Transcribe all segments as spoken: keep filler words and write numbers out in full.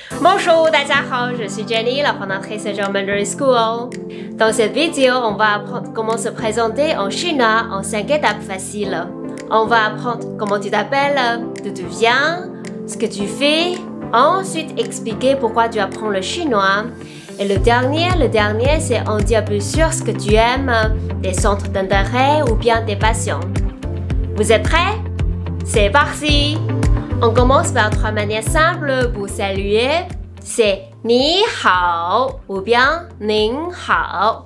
Bonjour, 大家好, je suis Jenny, la fondatrice de Mandarin School. Dans cette vidéo, on va apprendre comment se présenter en chinois en cinq étapes faciles. On va apprendre comment tu t'appelles, d'où tu viens, ce que tu fais. Ensuite, expliquer pourquoi tu apprends le chinois. Et le dernier, le dernier, c'est en dire plus sur ce que tu aimes, tes centres d'intérêt ou bien tes passions. Vous êtes prêts? C'est parti! On commence par trois manières simples pour saluer. C'est ni hao ou bien ning hao.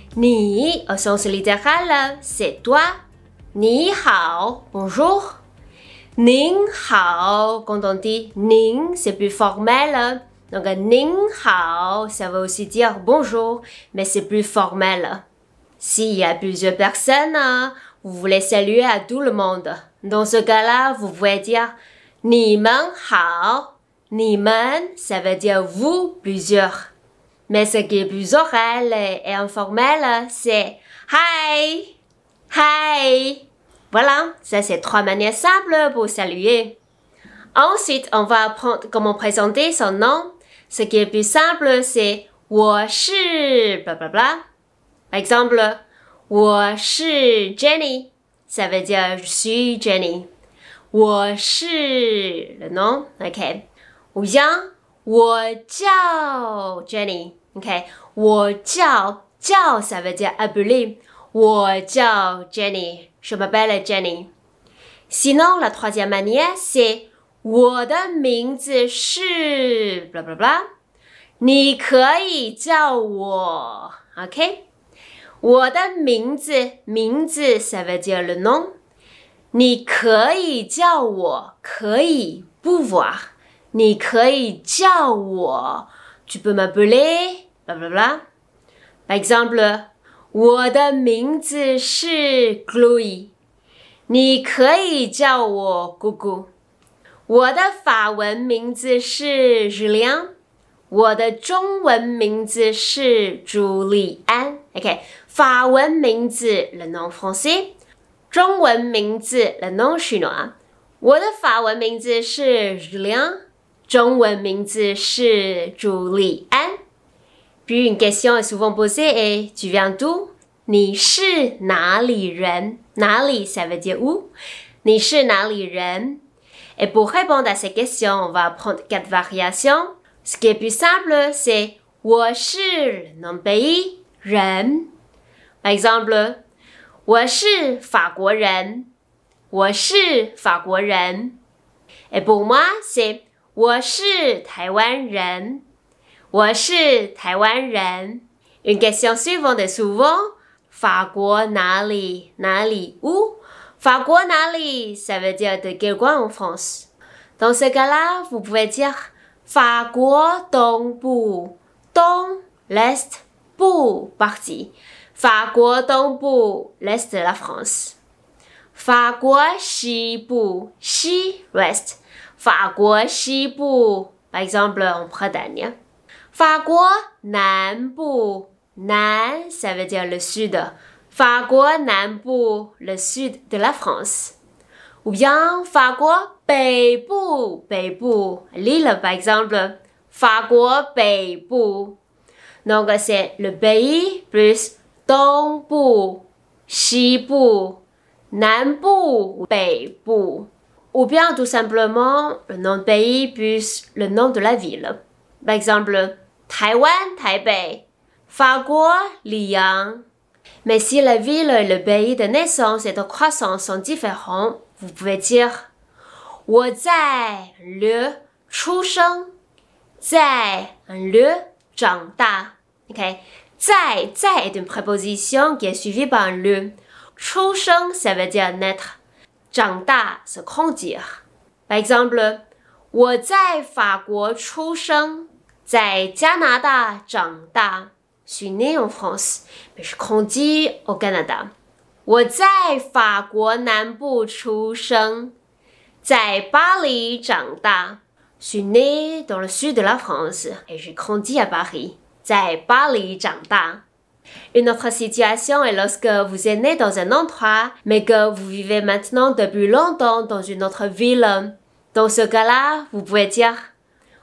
Ni au sens littéral, c'est toi. Ni hao, bonjour. Ning hao, quand on dit ning, c'est plus formel. Donc ning hao, ça veut aussi dire bonjour, mais c'est plus formel. S'il y a plusieurs personnes, vous voulez saluer à tout le monde. Dans ce cas-là, vous pouvez dire ni men hao. Ni men, ça veut dire vous, plusieurs. Mais ce qui est plus oral et informel, c'est hi, hi. Voilà, ça c'est trois manières simples pour saluer. Ensuite, on va apprendre comment présenter son nom. Ce qui est plus simple, c'est 我是 bla bla bla. Par exemple, 我是 Jenny. Ça veut dire je suis Jenny. 我是 le nom, ok. Ou bien 我叫 Jenny, ok. 我叫 叫 ça veut dire appeler. 我叫 Jenny. Je m'appelle Jenny. Sinon, la troisième manière, c'est 我的名字是 bla bla bla. 你可以叫我 ok. 我的名字名字 ça veut dire le nom. 你可以叫我可以 pouvoir. 你可以叫我 tu peux m'appeler bla bla bla. Par exemple, 我的名字是 Chloe. 你可以叫我姑姑。我的法文名字是 Julien. 我的中文名字是朱丽安。OK, 法文名字 le nom français. 中文名字 le nom chinois. 我的法文名字是 Julien. 中文名字是朱丽安。Puis une question est souvent posée et tu viens d'où? 你是哪里人？哪里 ça veut dire où? 你是哪里人？ Et pour répondre à ces questions, on va prendre quatre variations. Ce qui est plus simple, c'est 我是 le nom pays, 人。Par exemple, 我是法国人。我是法国人。Et pour moi, c'est 我是台湾人。我是台湾人。Une question suivante est souvent 法国哪里哪里 où? 法国哪里 ça veut dire de quel coin en France. Dans ce cas-là, vous pouvez dire 法国东部，东 l'est, 部 partie. 法国东部 l'est de la France. 法国西部，西 l'ouest. 法国西部 par exemple en Bretagne. 法国南部，南 ça veut dire le sud. 法国南部 le sud de la France. Ou bien 法国北部，北部 l'île par exemple. 法国北部 donc c'est le pays plus 东部，西部，南部，北部。Ou bien tout simplement le nom de pays plus le nom de la ville. Par exemple, 台湾，台北，法国，里昂。Mais si la ville et le pays de naissance et de croissance sont différents, vous pouvez dire 我在le 出生，在le 长大。OK, 在在 est une préposition qui est suivie par un le. 出生 ça veut dire naître. 长大 se grandir. Par exemple, 我在法国出生，在加拿大长大。Je suis née en France, mais je grandis au Canada. 我在法国南部出生，在巴黎长大。Je suis née dans le sud de la France et j'ai grandi à Paris. 在巴黎长大。Une autre situation est lorsque vous êtes né dans un endroit, mais que vous vivez maintenant depuis longtemps dans une autre ville. Dans ce cas-là, vous pouvez dire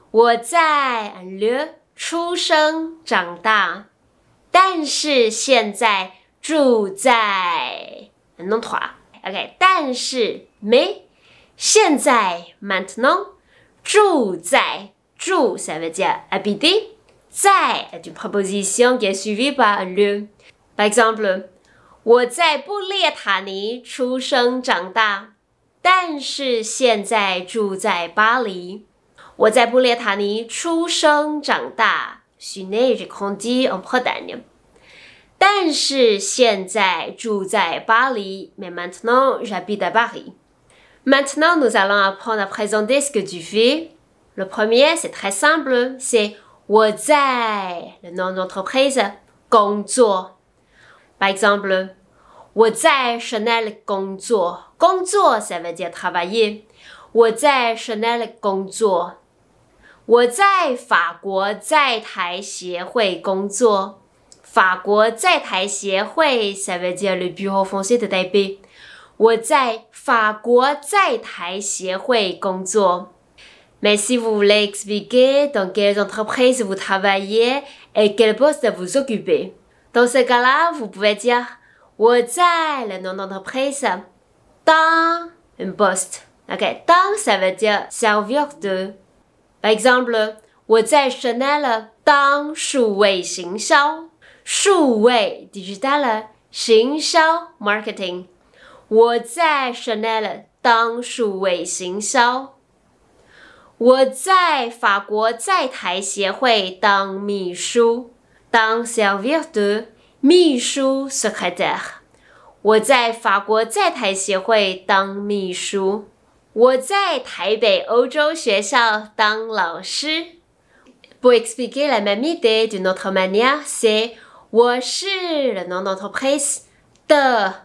我在 un lieu 出生长大，但是现在住在 un endroit。OK， 但是 mais 现在 maintenant 住在住 ça veut dire habiter 在 est une préposition qui est suivie par un lieu. Par exemple， 我在布列塔尼出生长大，但是现在住在巴黎。我在布列塔尼出生长大 Je suis né, j'ai grandi en Bretagne。但是现在住在巴黎 Mais maintenant, j'habite à Paris. Maintenant, nous allons apprendre à présenter ce que tu fais. Le premier, c'est très simple, c'est 我在 le nom d'entreprise 工作。Par exemple, 我在 Chanel 工作。工作 ça veut dire travailler. 我在 Chanel 工作。我在法国在台协会工作。法国在台协会 ça veut dire le bureau français de Taipei. 我在法国在台协会工作。Mais si vous voulez expliquer dans quelles entreprises vous travaillez et quel poste vous occupez, dans ce cas-là, vous pouvez dire 我在 le nom d'entreprise 当 un poste. Ok, 当 ça veut dire servir de. Par exemple, 我在 Chanel 当数位行销。数位 digital 行销 marketing。我在 Chanel 当数位行销。我在法国在台协会当秘书，当 servir de 秘书 secrétaire。我在法国在台协会当秘书。我在台北欧洲学校当老师。Pour expliquer la même idée d'une autre manière, c'est 我是 le nom d'entreprise 的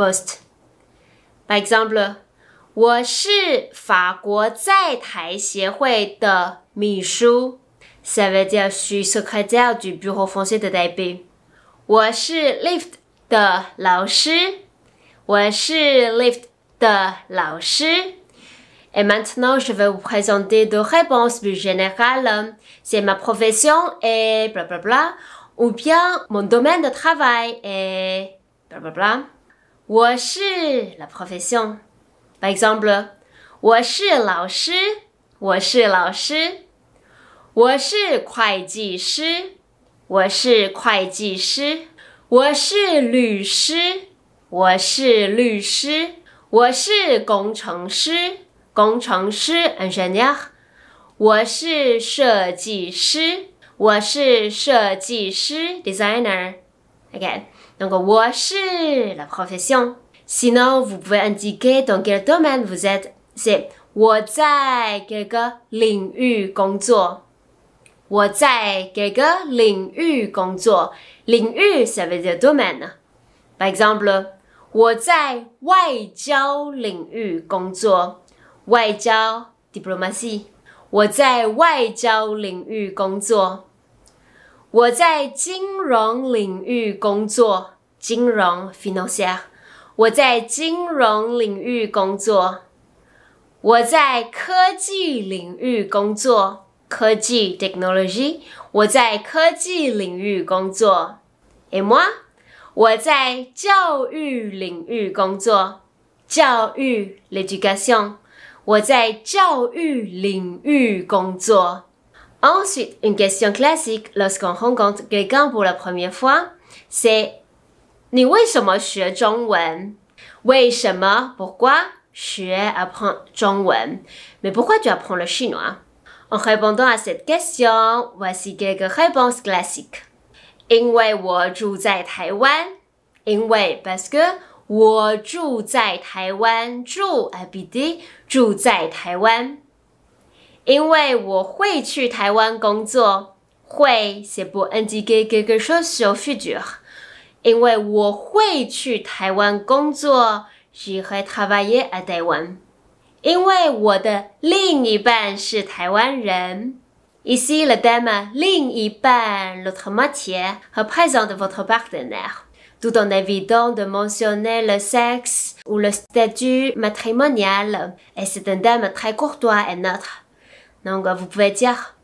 poste。Par exemple， 我是法国在台协会的秘书 Ça veut dire je suis secrétaire du bureau français de Taipei. 我是 Lyft 的老师我是 Lyft 的老师 Et maintenant, je vais vous présenter deux réponses plus générales. C'est ma profession et blablabla. Ou bien mon domaine de travail est blablabla. 我是 la profession. Par exemple, 我是老师我是老师我是会计师我是会计师我是律师我是律师我是工程师工程师 ingénieur 我是设计师我是设计师 designer. Ok, donc 我是 la profession. Sinon, vous pouvez indiquer dans quel domaine vous êtes. C'est 我在各个领域工作我在各个领域工作领域 ça veut dire domaine. Par exemple, 我在外交领域工作外交 diplomatie. 我在外交领域工作我在金融领域工作金融 financière. 我在金融领域工作我在科技领域工作科技 technologie. 我在科技领域工作 Et moi? 我在教育领域工作教育 l'éducation. 我在教育领域工作 Ensuite, une question classique lorsqu'on rencontre quelqu'un pour la première fois, c'est 你为什么学中文为什么 Pourquoi 学 apprendre 中文 Mais pourquoi tu apprends le chinois En répondant à cette question, voici quelques réponses classiques. 因为我住在台湾因为 parce que 我住在台湾住 habiter 住在台湾因为我会去台湾工作会 c'est pour indiquer quelque chose sur le futur 因为我会去台湾工作 j'irai travailler à Taïwan 因为我的另一半是台湾人 Ici le thème 另一半 l'autre moitié représente votre partenaire tout en évitant de mentionner le sexe ou le statut matrimonial et c'est un thème très courtois et neutre Donc, vous pouvez dire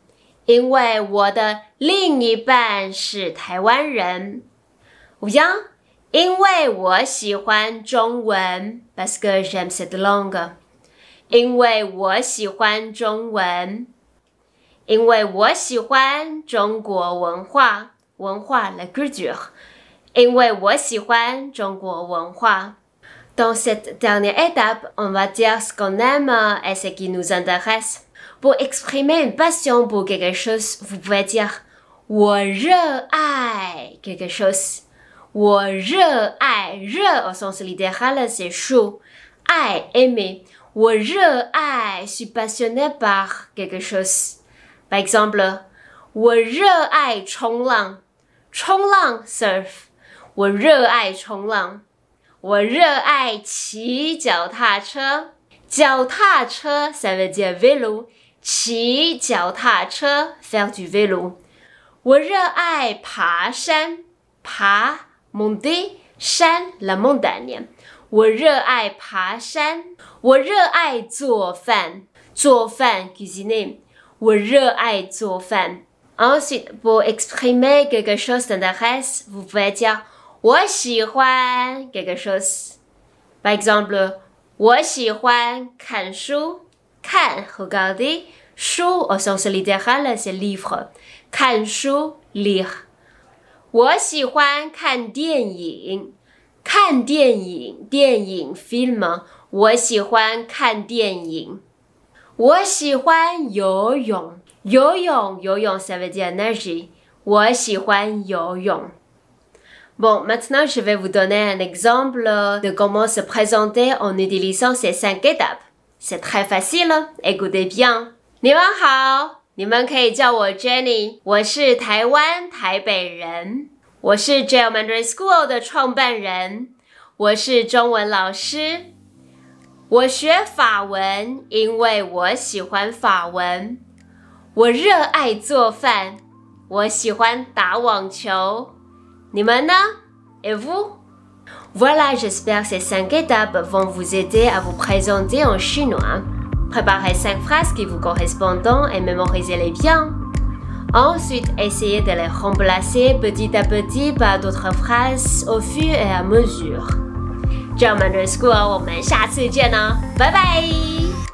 因为我的另一半是台湾人。Ou bien, 因为我喜欢中文 parce que j'aime cette langue. 因为我喜欢中文。因为我喜欢中国文化，文化 la culture. 因为我喜欢中国文化。Dans cette dernière étape, on va dire ce qu'on aime et ce qui nous intéresse. Pour exprimer une passion pour quelque chose, vous pouvez dire 我热爱 quelque chose. 我热爱，热 au sens littéral, c'est chaud. 爱 aimer. 我热爱 suis passionné par quelque chose. Par exemple, 我热爱冲浪，冲浪 surf. 我热爱冲浪。我热爱骑脚踏车，脚踏车 ça veut dire vélo. 骑脚踏车 faire du vélo. 我热爱爬山，爬 monter 山 la montagne. 我热爱爬山。我热爱做饭，做饭 cuisiner. 我热爱做饭。Ensuite, pour exprimer quelque chose d'intéressant, vous pouvez dire 我喜欢 quelque chose. Par exemple, 我喜欢看书，看 regarder, 书 au sens littéral, c'est livre. 看书 lire. 我喜欢看电影，看电影，电影 film. 我喜欢看电影。我喜欢游泳，游泳，游泳 ça veut dire nager. 我喜欢游泳。Bon, maintenant, je vais vous donner un exemple de comment se présenter en utilisant ces cinq étapes. C'est très facile, écoutez bien. 你们好，你们可以叫我 Jenny， 我是台湾台北人，我是 J Elementary School 的创办人，我是中文老师。我学法文，因为我喜欢法文。我热爱做饭，我喜欢打网球。你们呢 Et vous? Voilà, j'espère que ces cinq étapes vont vous aider à vous présenter en chinois. Préparez cinq phrases qui vous correspondent et mémorisez-les bien. Ensuite, essayez de les remplacer petit à petit par d'autres phrases au fur et à mesure. J Elementary School, 我们下次见哦，拜拜。